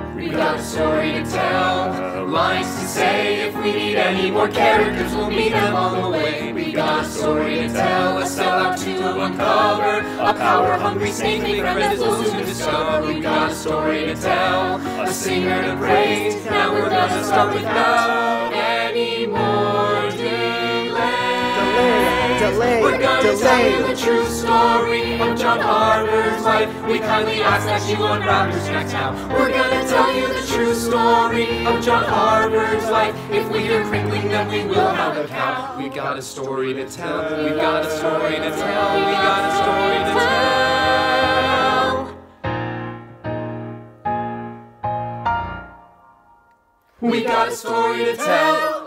We got a story to tell, lines to say. If we need any more characters, we'll meet them on the way. We got a story to tell, a sellout to uncover, a power-hungry snake-made friend as we'll soon discover. We got a story to tell, a singer to praise. Now we're gonna start without any more delay. We're gonna tell you the true story of John Harper's life. We kindly ask that you unwrap your snacks now. We're gonna tell you the true story of John Harper's life. If we hear crinkling, then we will have a cow. We got a story to tell. We got a story to tell. We got a story to tell. We got a story to tell.